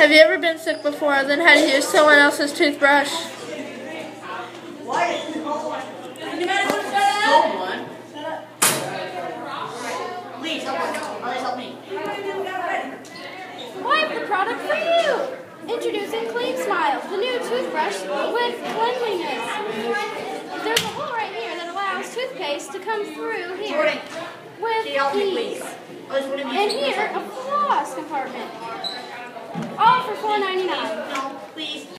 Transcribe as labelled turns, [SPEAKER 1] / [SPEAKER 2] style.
[SPEAKER 1] Have you ever been sick before and then had to use someone else's toothbrush?
[SPEAKER 2] Please help me.
[SPEAKER 3] I have the product for you. Introducing Clean Smile, the new toothbrush with cleanliness. There's a hole right here that allows toothpaste to come through here with ease. And here, a floss compartment. All for $4.99.
[SPEAKER 2] No, please.